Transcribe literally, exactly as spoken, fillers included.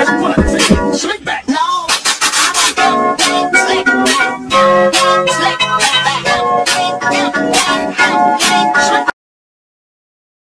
That's what I say. Slick back. No, I don't think slick back. Slick back.